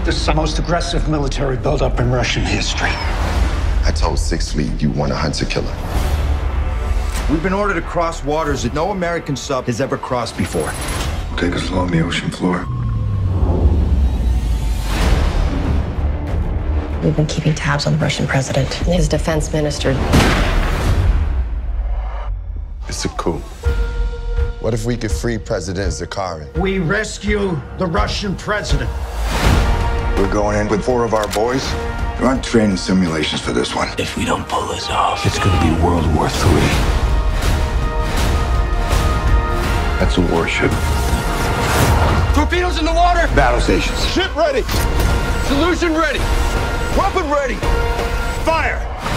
This is the most aggressive military buildup in Russian history. I told Sixth Fleet you want a hunter-killer. We've been ordered to cross waters that no American sub has ever crossed before. Take us along the ocean floor. We've been keeping tabs on the Russian president and his defense minister. It's a coup. What if we could free President Zakharin? We rescue the Russian president. We're going in with 4 of our boys. There aren't training simulations for this one. If we don't pull this off, it's going to be World War III. That's a warship. Torpedoes in the water! Battle stations. Ship ready! Solution ready! Weapon ready! Fire!